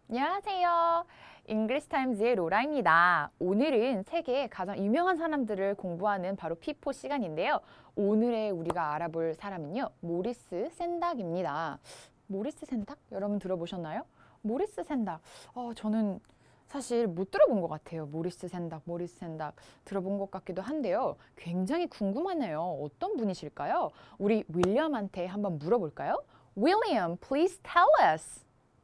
안녕하세요. 잉글리시 타임즈의 로라입니다. 오늘은 세계의 가장 유명한 사람들을 공부하는 바로 P4 시간인데요. 오늘의 우리가 알아볼 사람은요. 모리스 샌닥입니다. 모리스 샌닥? 여러분 들어보셨나요? 모리스 샌닥. 저는 사실 못 들어본 것 같아요. 모리스 샌닥 들어본 것 같기도 한데요. 굉장히 궁금하네요. 어떤 분이실까요? 우리 윌리엄한테 한번 물어볼까요? William, please tell us.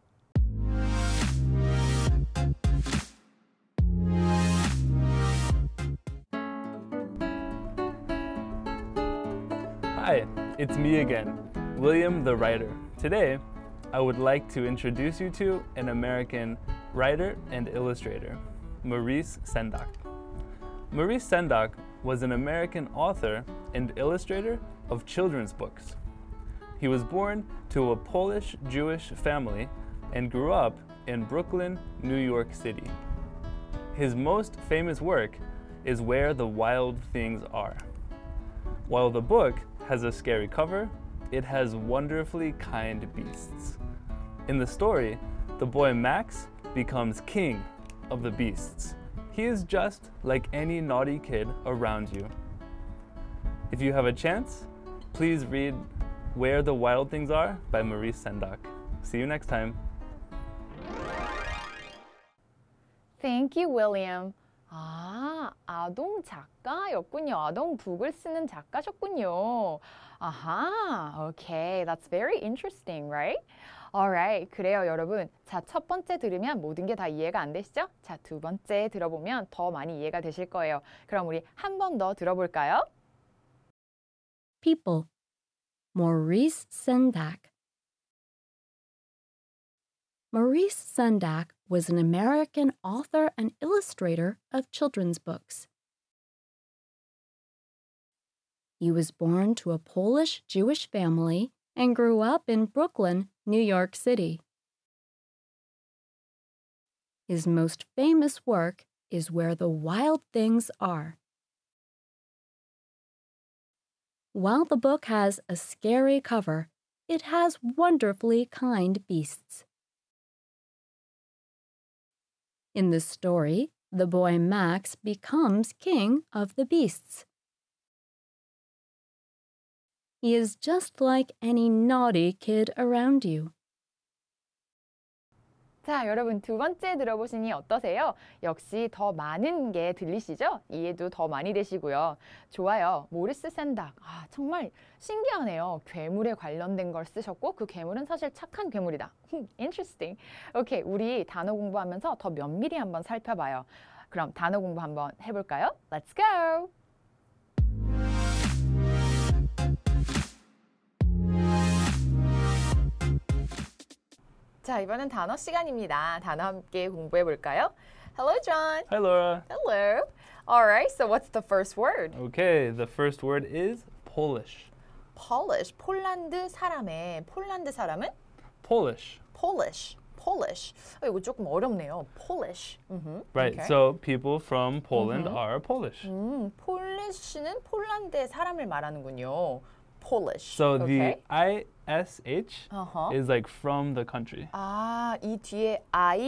Hi, it's me again, William the Writer. Today, I would like to introduce you to an American writer and illustrator, Maurice Sendak. Maurice Sendak was an American author and illustrator of children's books. He was born to a Polish Jewish family and grew up in Brooklyn, New York City. His most famous work is Where the Wild Things Are. While the book has a scary cover, it has wonderfully kind beasts. In the story, the boy Max becomes king of the beasts. He is just like any naughty kid around you. If you have a chance, please read Where the Wild Things Are by Maurice Sendak. See you next time. Thank you, William. 아동 작가였군요. 아동 북을 쓰는 작가셨군요. 아하, okay, that's very interesting, right? Alright, 그래요, 여러분. 자, 첫 번째 들으면 모든 게 다 이해가 안 되시죠? 자, 두 번째 들어보면 더 많이 이해가 되실 거예요. 그럼 우리 한 번 더 들어볼까요? People. Maurice Sendak. Maurice Sendak was an American author and illustrator of children's books. He was born to a Polish Jewish family and grew up in Brooklyn, New York City. His most famous work is Where the Wild Things Are. While the book has a scary cover, it has wonderfully kind beasts. In the story, the boy Max becomes king of the beasts. He is just like any naughty kid around you. 자, 여러분 두 번째 들어보시니 어떠세요? 역시 더 많은 게 들리시죠? 이해도 더 많이 되시고요. 좋아요. 모리스 샌닥. 정말 신기하네요. 괴물에 관련된 걸 쓰셨고 그 괴물은 사실 착한 괴물이다. Interesting. 오케이, 우리 단어 공부하면서 더 면밀히 한번 살펴봐요. 그럼 단어 공부 한번 해볼까요? Let's go! 자, 이번엔 단어 시간입니다. 단어 함께 공부해 볼까요? Hello, John. Hi, Laura. Hello. All right, so what's the first word? Okay, the first word is Polish. Polish, 폴란드 사람의 폴란드 사람은 Polish. Polish. 이거 조금 어렵네요. Polish. Right, Okay. so people from Poland are Polish. 폴리시는 폴란드의 사람을 말하는군요. Polish. So okay. the ISH Uh-huh. is like from the country. 이 뒤에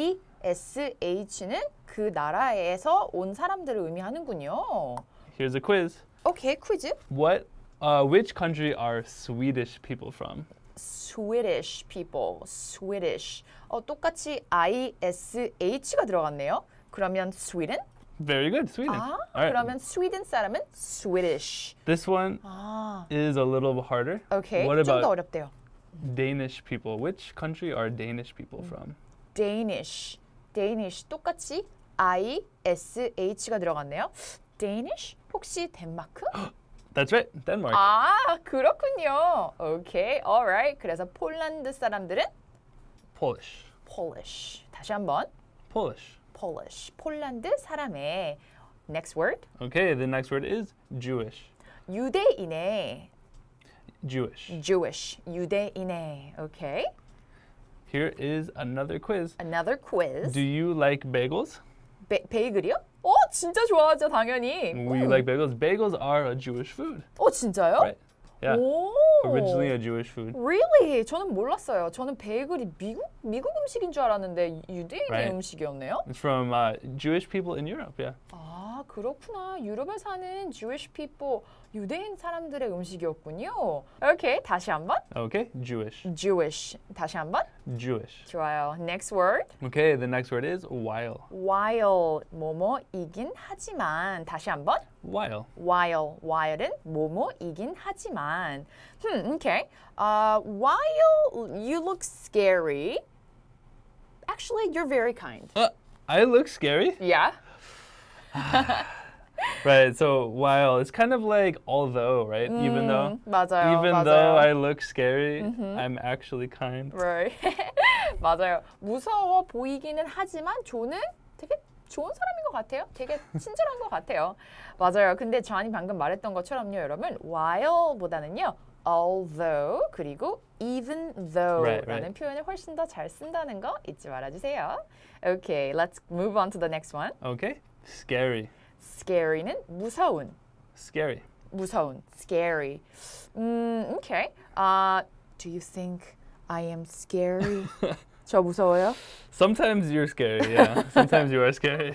ISH는 그 나라에서 온 사람들을 의미하는군요. Here's a quiz. 오케이, 퀴즈. Which country are Swedish people from? Swedish people, Swedish. 똑같이 ISH가 들어갔네요. 그러면 Sweden? Very good, Sweden. All right. 그러면 스웨덴 사람은 Swedish. This one is a little harder. 오케이, What 좀 더 about 어렵대요. Danish people? Which country are Danish people from? Danish, 똑같이 ISH가 들어갔네요. Danish? 혹시 덴마크? That's right, Denmark. 그렇군요. 오케이, alright. 그래서 폴란드 사람들은 Polish. 다시 한번. Polish. 폴란드 사람의 next word. Okay, the next word is Jewish. 유대인의 Jewish. 유대인의. 오케이. Here is another quiz. Another quiz. Do you like bagels? 베이글이요? 진짜 좋아하죠, 당연히. We like bagels. Bagels are a Jewish food. 진짜요? Right. Yeah. 오. Originally a Jewish food. Really? 저는 몰랐어요. 저는 베이글이 미국 음식인 줄 알았는데 유대인의 Right. 음식이었네요. It's from Jewish people in Europe. Yeah. 아, 그렇구나. 유럽에 사는 Jewish people, 유대인 사람들의 음식이었군요. 오케이, 다시 한번. Okay. Jewish. Jewish. 다시 한번. Jewish. 좋아요. Next word. Okay. The next word is while. While 뭐뭐이긴 하지만. 다시 한번. While. While은 뭐뭐이긴 하지만. Okay. While you look scary, actually you're very kind. I look scary. Yeah. Right. So while it's kind of like although, right? Even though. 맞아요. Even 맞아요. though I look scary, I'm actually kind. Right. 맞아요. 무서워 보이기는 하지만 존은 되게 좋은 사람인 것 같아요. 되게 친절한 것 같아요. 맞아요. 근데 존이 방금 말했던 것처럼요, 여러분. while보다는요, although 그리고 even though라는 right. 표현을 훨씬 더 잘 쓴다는 거 잊지 말아주세요. Okay, let's move on to the next one. Okay. Scary. Scary는 무서운. Scary. 무서운. Scary. Okay. Do you think I am scary? 저 무서워요? Sometimes you're scary. Yeah. Sometimes you are scary.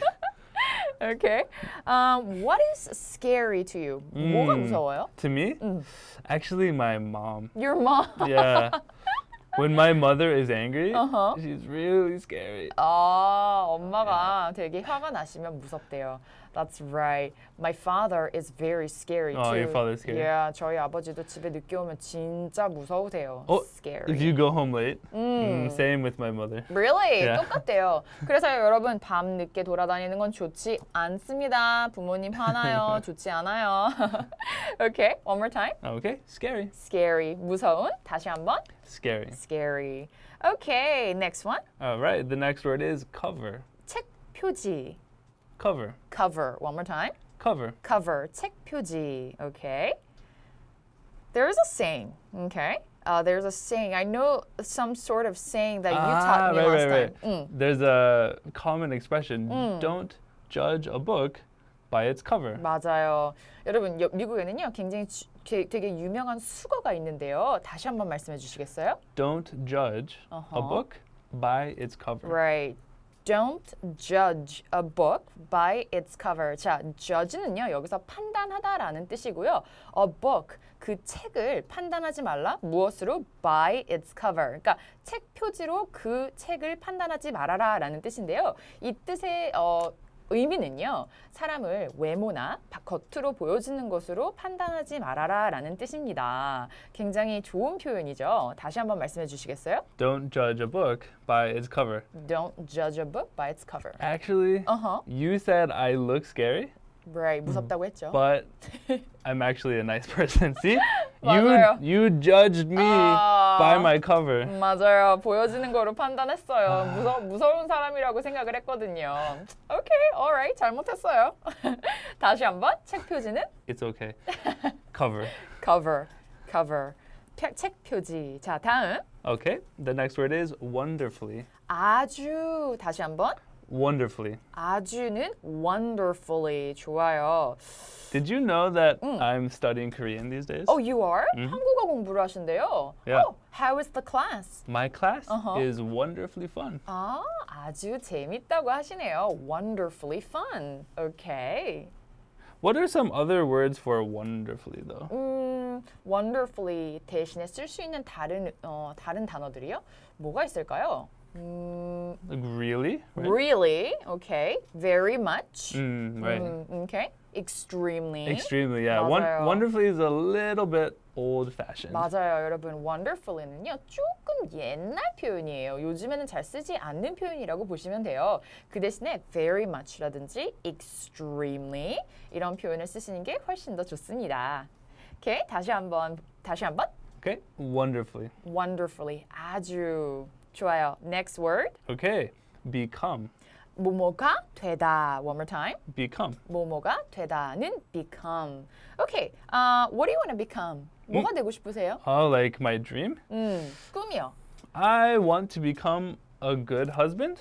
Okay. What is scary to you? 뭐가 무서워요? To me, actually, my mom. Your mom. Yeah. When my mother is angry, she's really scary. 아, 엄마가 되게 화가 나시면 무섭대요. That's right. My father is very scary Oh, too. your father's scary. Yeah, 저희 아버지도 집에 늦게 오면 진짜 무서우세요. Scary. If you go home late, same with my mother. Really? Yeah. 똑같대요. 그래서 여러분 밤 늦게 돌아다니는 건 좋지 않습니다. 부모님 화나요. 좋지 않아요. Okay, one more time. Okay, scary. Scary, 무서운. 다시 한번. Scary. Scary. Okay, next one. All right, the next word is cover. 책 표지. Cover. Cover. One more time. Cover. Cover. 책 표지. Okay. There is a saying. Okay. There's a saying. I know some sort of saying that you taught me last right. time. There's a common expression, don't judge a book by its cover. 맞아요. 여러분, 미국에는요, 굉장히 되게 유명한 수거가 있는데요. 다시 한번 말씀해 주시겠어요? Don't judge a book by its cover. Right. Don't judge a book by its cover. 자, judge는요, 여기서 판단하다라는 뜻이고요. A book, 그 책을 판단하지 말라. 무엇으로? By its cover. 그러니까 책 표지로 그 책을 판단하지 말아라라는 뜻인데요. 이 뜻의 의미는요. 사람을 외모나 겉으로 보여지는 것으로 판단하지 말아라라는 뜻입니다. 굉장히 좋은 표현이죠. 다시 한번 말씀해 주시겠어요? Don't judge a book by its cover. Don't judge a book by its cover. Actually, you said I look scary, Right, 무섭다고 했죠. but I'm actually a nice person. See? 맞아요. You judged me by my cover. 맞아요. 보여지는 거로 판단했어요. 무서운 사람이라고 생각을 했거든요. Okay, alright. 잘못했어요. 다시 한번. 책 표지는 It's okay. Cover. cover. 책 표지. 자, 다음. Okay, the next word is wonderfully. 아주. 다시 한번. Wonderfully. 아주는 wonderfully. 좋아요. Did you know that I'm studying Korean these days? Oh, you are? 한국어 공부를 하신대요. Yeah. Oh, how is the class? My class is wonderfully fun. 아, 아주 재밌다고 하시네요. Wonderfully fun. Okay. What are some other words for wonderfully though? wonderfully 대신에 쓸 수 있는 다른 단어들이요? 뭐가 있을까요? Like really? Right? Really, okay. Very much, Right. okay. Extremely. Extremely, yeah. 맞아요. Wonderfully is a little bit old-fashioned. 맞아요, 여러분. wonderfully는요, 조금 옛날 표현이에요. 요즘에는 잘 쓰지 않는 표현이라고 보시면 돼요. 그 대신에 very much라든지 extremely 이런 표현을 쓰시는 게 훨씬 더 좋습니다. 오케이, 다시 한번. Okay, wonderfully. wonderfully, 아주 좋아요. Next word. Okay, become. 뭐뭐가 되다. One more time. Become. 뭐뭐가 되다는 become. Okay, what do you want to become? 뭐가 되고 싶으세요? Oh, like my dream? 꿈이요. I want to become a good husband,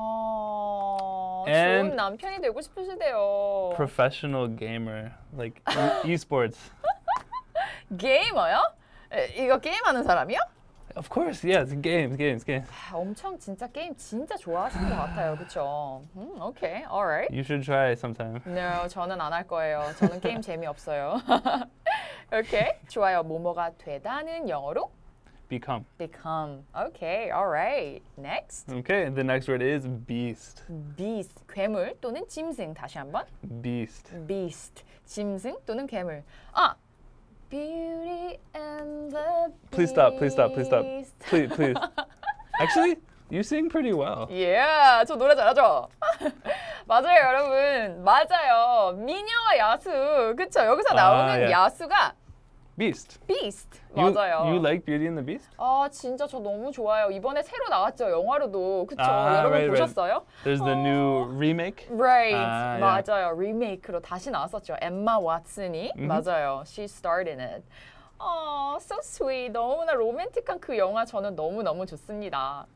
좋은 And 남편이 되고 싶으시대요. professional gamer, like esports. 게이머요? 이거 게임하는 사람이요? Of course, yes, games. 엄청 진짜 게임 진짜 좋아하시는 것 같아요. 그렇죠? 오케이, alright. You should try sometime. No, 저는 안 할 거예요. 저는 게임 재미없어요. 오케이, 좋아요. 뭐뭐가 되다는 영어로 Become. become. Okay, alright. Next. Okay, the next word is beast. beast, 괴물 또는 짐승. 다시 한번. Beast. beast, 짐승 또는 괴물. 아, Beauty and the Please stop. Beast. Please. Actually, you sing pretty well. Yeah, 저 노래 잘하죠? 맞아요, 여러분. 맞아요. 미녀와 야수. 그쵸? 여기서 나오는 아, 예. 야수가 Beast. beast. You, 맞아요. you like Beauty and the Beast? 아, 진짜 저 너무 좋아요. 이번에 새로 나왔죠, 영화로도. 그쵸? 아, 여러분 right. 보셨어요? There's the new remake. Right. 아, 예. 맞아요. 리메이크로 다시 나왔었죠. 엠마 왓슨이. 맞아요. She starred in it. So sweet. 너무나 로맨틱한 그 영화 저는 너무너무 좋습니다.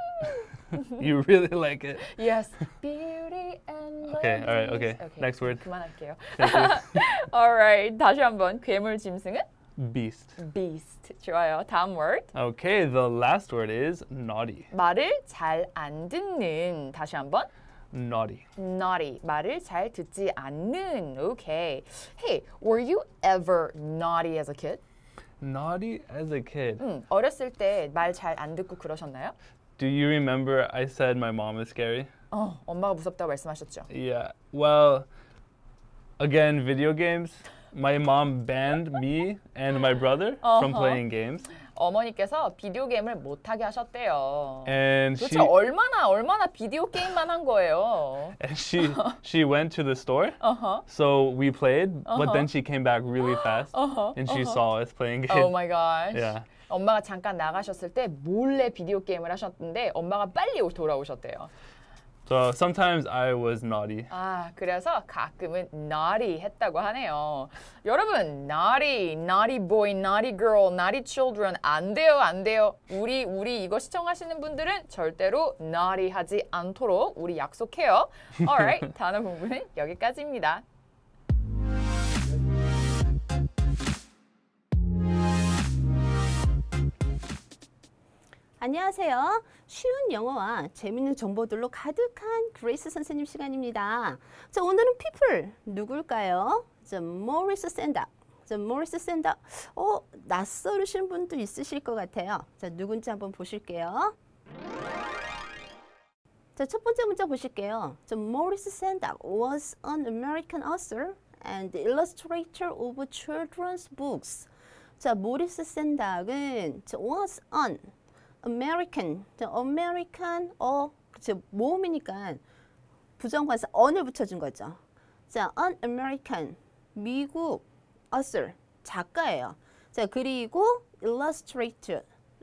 You really like it. Yes. Beauty and the Okay, alright, okay. Beast. Next word. 그만할게요. Thank you. Alright. 다시 한번 괴물 짐승은 Beast. beast. 좋아요. 다음 word. Okay, the last word is naughty. 말을 잘 안 듣는. 다시 한번. Naughty. naughty. 말을 잘 듣지 않는. Okay. Hey, were you ever naughty as a kid? Naughty as a kid. 어렸을 때 말 잘 안 듣고 그러셨나요? Do you remember I said my mom is scary? 엄마가 무섭다고 말씀하셨죠. Yeah. Well, again, video games. My mom banned me and my brother from playing games. 어머니께서 비디오 게임을 못 하게 하셨대요. And 도대체 얼마나 비디오 게임만 한 거예요. she went to the store. So we played, but then she came back really fast and she saw us playing games. Oh my gosh. Yeah. 엄마가 잠깐 나가셨을 때 몰래 비디오 게임을 하셨는데 엄마가 빨리 돌아오셨대요. So sometimes I was naughty. 아, 그래서 가끔은 naughty 했다고 하네요. 여러분, naughty boy, naughty girl, naughty children 안 돼요. 우리 이거 시청하시는 분들은 절대로 naughty 하지 않도록 우리 약속해요. Alright, 단어 공부는 여기까지입니다. 안녕하세요. 쉬운 영어와 재밌는 정보들로 가득한 그레이스 선생님 시간입니다. 자, 오늘은 people 누굴까요? 모리스 샌닥. 모리스 샌닥. 낯설으신 분도 있으실 것 같아요. 자, 누군지 한번 보실게요. 자, 첫 번째 문자 보실게요. 모리스 샌닥 was an American author and illustrator of children's books. 자, 모리스 샌닥은 was an American, 그쵸, 모음이니까 부정관사 on을 붙여준 거죠. 자, an American, 미국 author, 작가예요. 자, 그리고 illustrator,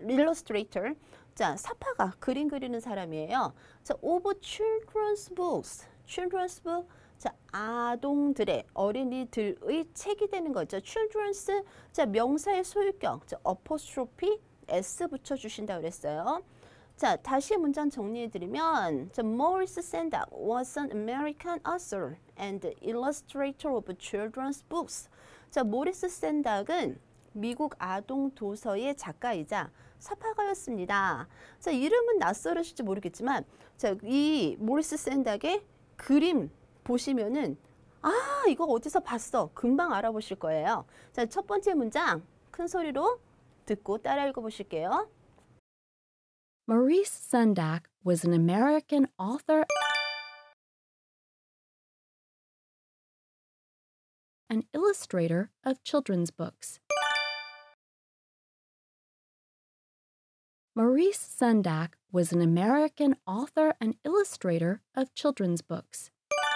자, 사파가 그림 그리는 사람이에요. 자, of children's books, 자, 아동들의, 어린이들의 책이 되는 거죠. children's, 자, 명사의 소유격, 자, apostrophe, S 붙여주신다고 그랬어요. 자, 다시 문장 정리해드리면 Morris Sendak was an American author and illustrator of children's books. 자, 모리스 샌닥은 미국 아동 도서의 작가이자 사파가였습니다. 자, 이름은 낯설으실지 모르겠지만 자, 이 모리스 샌닥의 그림 보시면은 이거 어디서 봤어? 금방 알아보실 거예요. 자, 첫 번째 문장 큰 소리로 듣고 따라 읽어보실게요. Maurice Sendak was an American author and illustrator of children's books. Maurice Sendak was an American author and illustrator of children's books.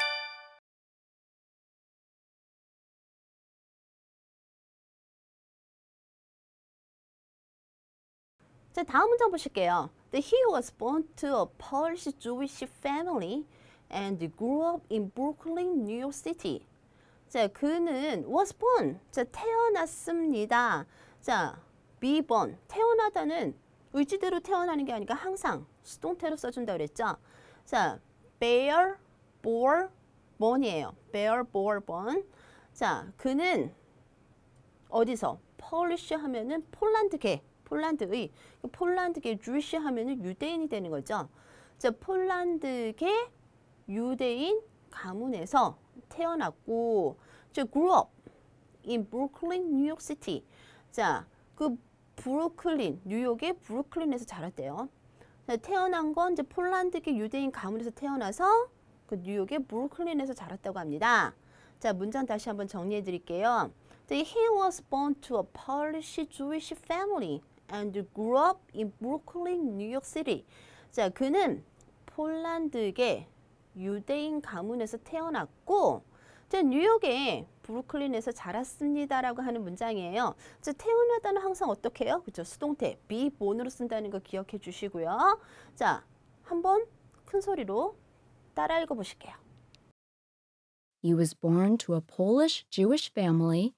자, 다음 문장 보실게요. He was born to a Polish Jewish family and grew up in Brooklyn, New York City. 자, 그는 was born, 자, 태어났습니다. 자, be born, 태어나다는 의지대로 태어나는 게 아니라 항상 수동태로 써준다 그랬죠. 자, bear, bore, born이에요. bear, bore, born. 자, 그는 어디서? Polish 하면은 폴란드계, 폴란드의, 폴란드계 Jewish 하면은 유대인이 되는 거죠. 자, 폴란드계 유대인 가문에서 태어났고, 저 grew up in Brooklyn, New York City. 자, 그 브루클린, 뉴욕의 브루클린에서 자랐대요. 자, 태어난 건 이제 폴란드계 유대인 가문에서 태어나서 그 뉴욕의 브루클린에서 자랐다고 합니다. 자, 문장 다시 한번 정리해 드릴게요. He was born to a Polish Jewish family and grew up in Brooklyn, New York City. 자, 그는 폴란드계 유대인 가문에서 태어났고, 자, 뉴욕의 브루클린에서 자랐습니다라고 하는 문장이에요. 자, 태어나다는 항상 어떻게 해요? 그죠? 수동태 be born으로 쓴다는 거 기억해 주시고요. 자, 한번 큰 소리로 따라 읽어 보실게요. He was born to a Polish Jewish family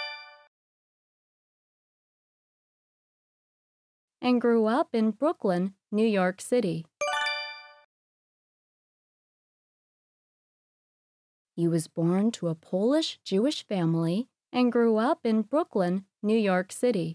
and grew up in Brooklyn, New York City. He was born to a Polish Jewish family and grew up in Brooklyn, New York City.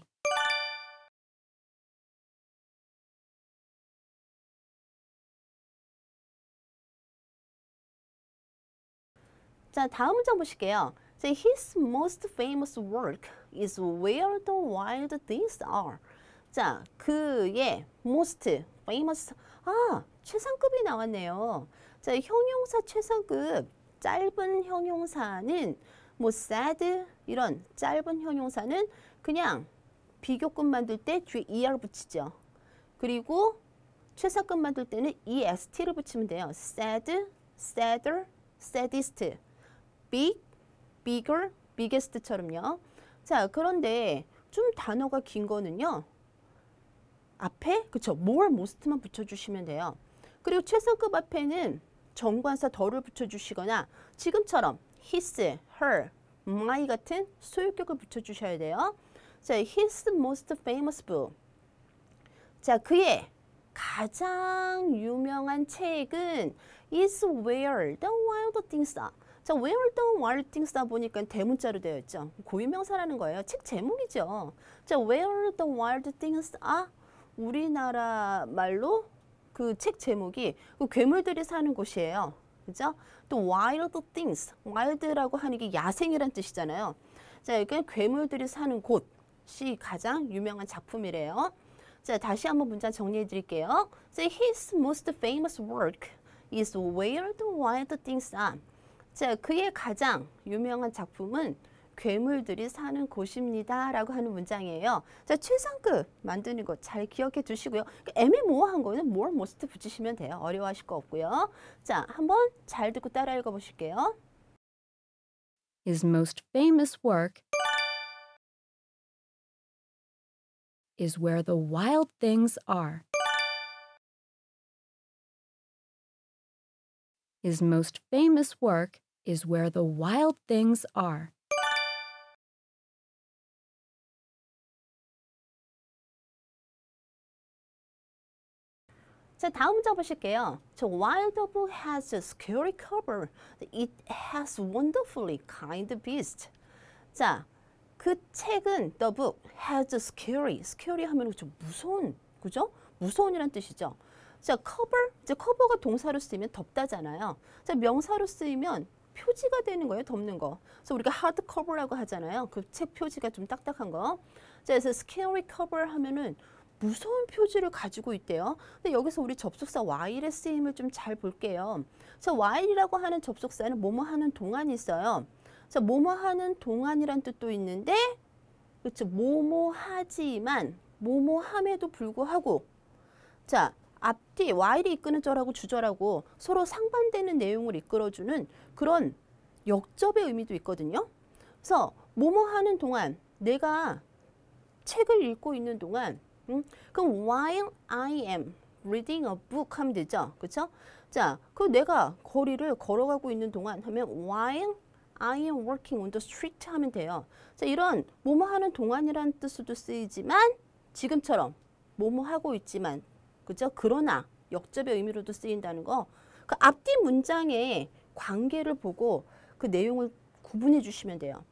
자, 다음 문장 보실게요. So his most famous work is Where the Wild Things Are. 자, 그의 most famous, 최상급이 나왔네요. 자, 형용사 최상급, 짧은 형용사는 뭐 sad 이런 짧은 형용사는 그냥 비교급 만들 때 뒤에 er 붙이죠. 그리고 최상급 만들 때는 est를 붙이면 돼요. sad, sadder, saddest. big, bigger, biggest처럼요. 자, 그런데 좀 단어가 긴 거는요. 앞에 그쵸 more, most만 붙여주시면 돼요. 그리고 최상급 앞에는 정관사 더를 붙여주시거나 지금처럼 his, her, my 같은 소유격을 붙여주셔야 돼요. 자, his most famous book. 자, 그의 가장 유명한 책은 is Where the Wild Things Are. 자, Where the Wild Things Are 보니까 대문자로 되어 있죠. 고유명사라는 거예요. 책 제목이죠. 자, Where the Wild Things Are. 우리나라 말로 그 책 제목이 그 괴물들이 사는 곳이에요. 그죠? 또 Wild Things. Wild라고 하는 게 야생이란 뜻이잖아요. 자, 여기 괴물들이 사는 곳이 가장 유명한 작품이래요. 자, 다시 한번 문장 정리해 드릴게요. So his most famous work is Where the Wild Things Are. 자, 그의 가장 유명한 작품은 괴물들이 사는 곳입니다. 라고 하는 문장이에요. 자, 최상급 만드는 거 잘 기억해 두시고요. 애매모호한 거는 more, most 붙이시면 돼요. 어려워하실 거 없고요. 자, 한번 잘 듣고 따라 읽어 보실게요. His most famous work is Where the Wild Things Are. His most famous work is Where the Wild Things Are. 자, 다음 문장 보실게요. The wild book has a scary cover. It has wonderfully kind beast. 자, 그 책은 the book has a scary. scary 하면 좀 무서운, 그죠? 무서운이란 뜻이죠. 자, cover. 이제 cover가 동사로 쓰이면 덮다잖아요. 자, 명사로 쓰이면 표지가 되는 거예요. 덮는 거. 그래서 우리가 hard cover라고 하잖아요. 그 책 표지가 좀 딱딱한 거. 자, 그래서 scary cover 하면은 무서운 표지를 가지고 있대요. 근데 여기서 우리 접속사 while의 쓰임을 좀 잘 볼게요. 자, while이라고 하는 접속사는 뭐뭐 하는 동안이 있어요. 자, 뭐뭐 하는 동안이란 뜻도 있는데, 그렇죠. 뭐뭐 하지만, 뭐뭐 함에도 불구하고, 자, 앞뒤 while이 이끄는 절하고 주절하고 서로 상반되는 내용을 이끌어주는 그런 역접의 의미도 있거든요. 그래서 뭐뭐 하는 동안, 내가 책을 읽고 있는 동안, 그럼 while I am reading a book 하면 되죠. 그렇죠? 자, 그 내가 거리를 걸어가고 있는 동안 하면 while I am working on the street 하면 돼요. 자, 이런 뭐뭐 하는 동안이라는 뜻으로도 쓰이지만 지금처럼 뭐뭐 하고 있지만 그죠? 그러나 역접의 의미로도 쓰인다는 거. 그 앞뒤 문장의 관계를 보고 그 내용을 구분해 주시면 돼요.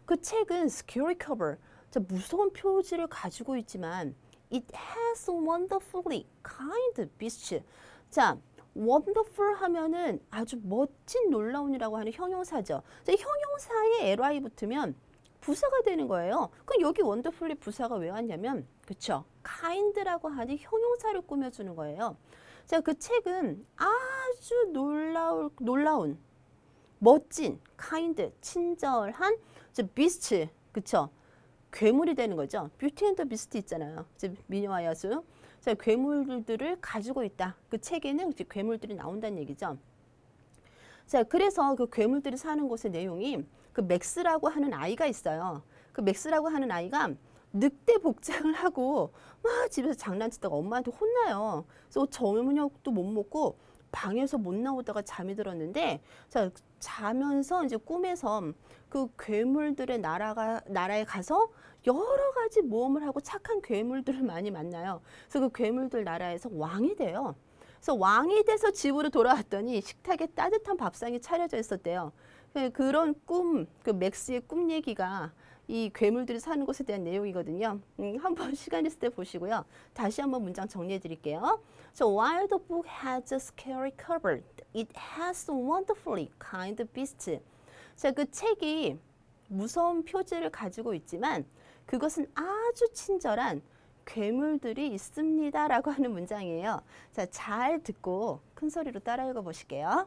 그 책은 scary cover, 자, 무서운 표지를 가지고 있지만 it has wonderfully kind beasts. 자, wonderful 하면은 아주 멋진, 놀라운이라고 하는 형용사죠. 자, 형용사에 ly 붙으면 부사가 되는 거예요. 그럼 여기 wonderfully 부사가 왜 왔냐면, 그쵸? kind라고 하는 형용사를 꾸며주는 거예요. 자, 그 책은 아주 놀라운, 멋진, kind, 친절한, beast, 그쵸? 괴물이 되는 거죠. 뷰티 앤 더 비스트 있잖아요. 미녀와 야수. 자, 괴물들을 가지고 있다. 그 책에는 이제 괴물들이 나온다는 얘기죠. 자, 그래서 그 괴물들이 사는 곳의 내용이 그 맥스라고 하는 아이가 있어요. 그 맥스라고 하는 아이가 늑대 복장을 하고 막 집에서 장난치다가 엄마한테 혼나요. 그래서 저녁도 못 먹고 방에서 못 나오다가 잠이 들었는데, 자, 자면서 이제 꿈에서 그 괴물들의 나라에 가서 여러 가지 모험을 하고 착한 괴물들을 많이 만나요. 그래서 그 괴물들 나라에서 왕이 돼요. 그래서 왕이 돼서 집으로 돌아왔더니 식탁에 따뜻한 밥상이 차려져 있었대요. 그런 꿈, 그 맥스의 꿈 얘기가 이 괴물들이 사는 곳에 대한 내용이거든요. 한번 시간 있을 때 보시고요. 다시 한번 문장 정리해 드릴게요. So while the book has a scary cover, it has wonderfully kind beasts. 자, 그 책이 무서운 표지를 가지고 있지만 그것은 아주 친절한 괴물들이 있습니다. 라고 하는 문장이에요. 자, 잘 듣고 큰 소리로 따라 읽어 보실게요.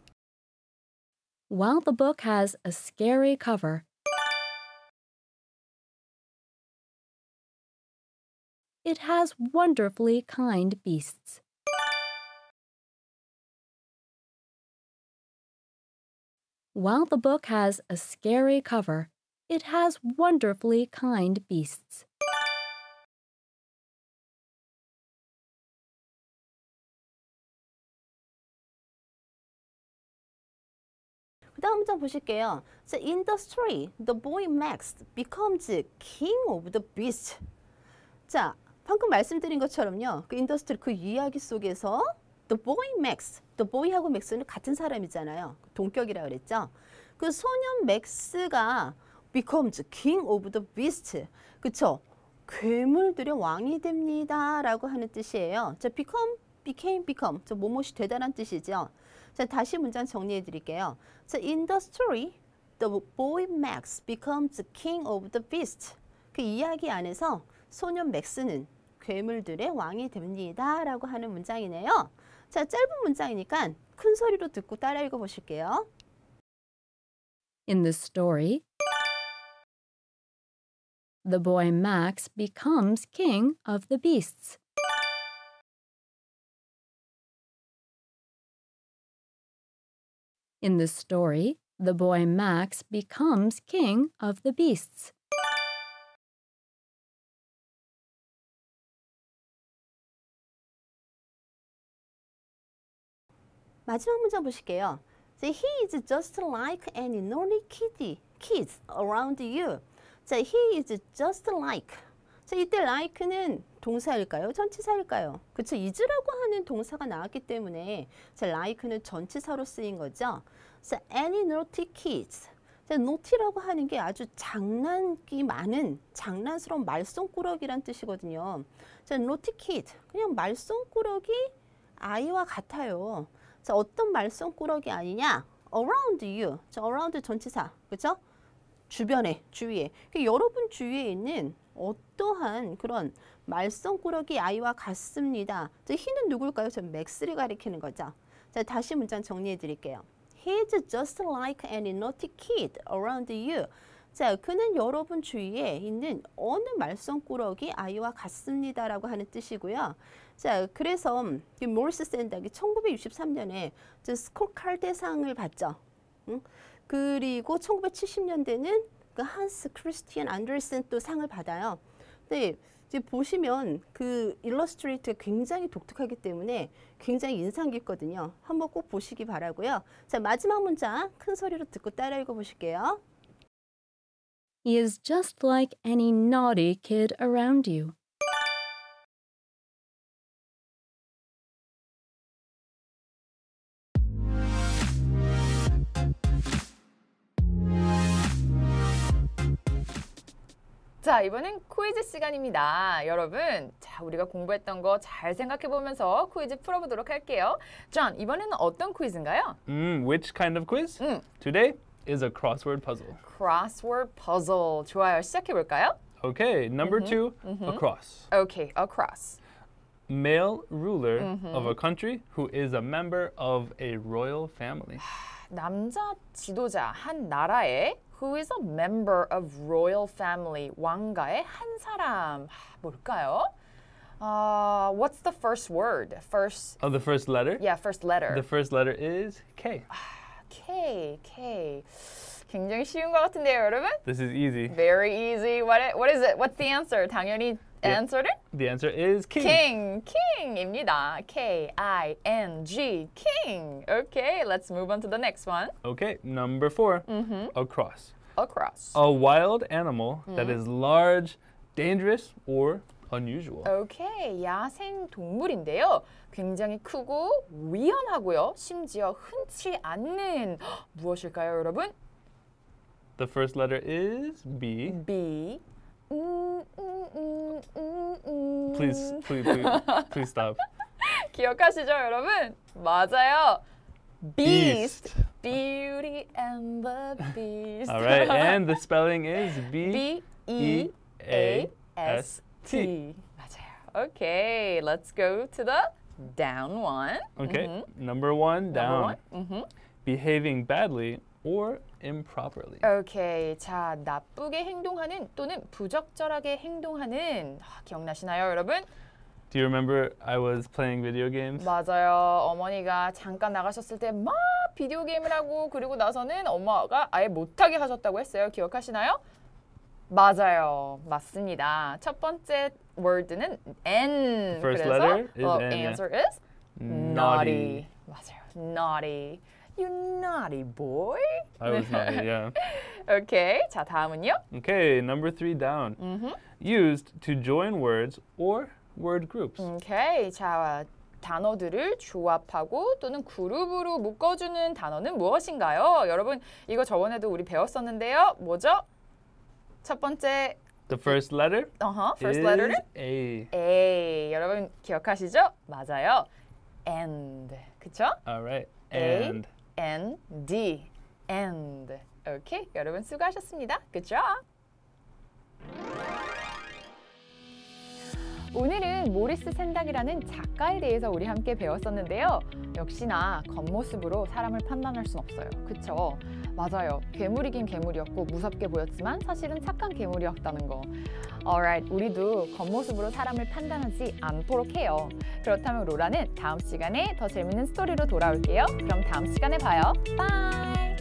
While the book has a scary cover, it has wonderfully kind beasts. While the book has a scary cover, it has wonderfully kind beasts. 그 다음 문장 보실게요. So in the story, the boy Max becomes king of the beasts. 자, 방금 말씀드린 것처럼요. 그 인더스트리 그 이야기 속에서 the boy Max, the boy하고 Max는 같은 사람이잖아요. 동격이라 그랬죠. 그 소년 맥스가 becomes king of the beast. 그쵸? 괴물들의 왕이 됩니다. 라고 하는 뜻이에요. 자, become. 저 뭐뭇이 되다란 뜻이죠. 자, 다시 문장 정리해 드릴게요. 자, in the story, the boy Max becomes king of the beast. 그 이야기 안에서 소년 맥스는 괴물들의 왕이 됩니다. 라고 하는 문장이네요. 자, 짧은 문장이니까 큰 소리로 듣고 따라 읽어 보실게요. In the story, the boy Max becomes king of the beasts. In the story, the boy Max becomes king of the beasts. 마지막 문장 보실게요. So he is just like any naughty kids around you. 자, he is just like. 자, 이때 like는 동사일까요? 전치사일까요? 그쵸, is라고 하는 동사가 나왔기 때문에 자, like는 전치사로 쓰인 거죠. So any naughty kids. 자, naughty라고 하는 게 아주 장난기 많은 장난스러운 말썽꾸러기란 뜻이거든요. 자, naughty kid. 그냥 말썽꾸러기 아이와 같아요. 자, 어떤 말썽꾸러기 아니냐? around you. 자, around 전치사. 그쵸? 주변에, 주위에. 여러분 주위에 있는 어떠한 그런 말썽꾸러기 아이와 같습니다. 자, he는 누굴까요? 저 맥스를 가리키는 거죠. 자, 다시 문장 정리해 드릴게요. He is just like any naughty kid around you. 자, 그는 여러분 주위에 있는 어느 말썽꾸러기 아이와 같습니다라고 하는 뜻이고요. 자, 그래서 모리스 샌닥이 1963년에 스콜칼대상을 받죠. 그리고 1970년대는 그 한스 크리스티안 안데르센 또 상을 받아요. 근데 이제 보시면 그 일러스트레이트가 굉장히 독특하기 때문에 굉장히 인상 깊거든요. 한번 꼭 보시기 바라고요. 자, 마지막 문장 큰 소리로 듣고 따라 읽어 보실게요. He is just like any naughty kid around you. 자, 이번엔 퀴즈 시간입니다. 여러분, 자, 우리가 공부했던 거 잘 생각해 보면서 퀴즈 풀어보도록 할게요. 존, 이번에는 어떤 퀴즈인가요? Which kind of quiz? Today is a crossword puzzle. Crossword puzzle. 좋아요. 시작해 볼까요? Okay, number 2, across. Okay, across. Male ruler of a country who is a member of a royal family. 남자 지도자 한 나라의 who is a member of royal family, 왕가의 한 사람. 뭘까요? What's the first word? First, Oh, the first letter? yeah, first letter. The first letter is K. K. 굉장히 쉬운 것 같은데요, 여러분? This is easy. Very easy. What is it? What's the answer? 당연히 Yeah. answer는 The answer is king. King입니다. K-I-N-G, king. Okay, let's move on to the next one. Okay, number 4, across. Across. A wild animal that is large, dangerous, or unusual. 오케이, 야생 동물인데요. 굉장히 크고 위험하고요. 심지어 흔치 않는 무엇일까요, 여러분? The first letter is B. B. Please stop. 기억하시죠, 여러분? 맞아요. Beast. Beauty and the Beast. All right, and the spelling is B-E-A-S-T. 맞아요. Okay, let's go to the down one. Okay, number 1, down. Number one. Behaving badly or improperly. 오케이, 자, 나쁘게 행동하는 또는 부적절하게 행동하는 기억나시나요, 여러분? Do you remember I was playing video games? 맞아요. 어머니가 잠깐 나가셨을 때 막 비디오 게임을 하고 그리고 나서는 엄마가 아예 못하게 하셨다고 했어요. 기억하시나요? 맞아요. 맞습니다. 첫 번째 word는 N. The first 그래서 letter is N, yeah. answer is Naughty. 맞아요. Naughty. You naughty boy. I was naughty, yeah. 오케이. 자, 다음은요. Okay, number 3, down. Used to join words or word groups. 오케이. 자, 단어들을 조합하고 또는 그룹으로 묶어주는 단어는 무엇인가요? 여러분, 이거 저번에도 우리 배웠었는데요. 뭐죠? 첫 번째, The first letter first is letter는 A. A. 여러분 기억하시죠? 맞아요. And. 그쵸? All right, A, and. N, D. And. 오케이. 여러분 수고하셨습니다. 그쵸? 오늘은 모리스 샌닥이라는 작가에 대해서 우리 함께 배웠었는데요. 역시나 겉모습으로 사람을 판단할 순 없어요. 그쵸? 맞아요. 괴물이긴 괴물이었고 무섭게 보였지만 사실은 착한 괴물이었다는 거. Alright, 우리도 겉모습으로 사람을 판단하지 않도록 해요. 그렇다면 로라는 다음 시간에 더 재밌는 스토리로 돌아올게요. 그럼 다음 시간에 봐요. 바이!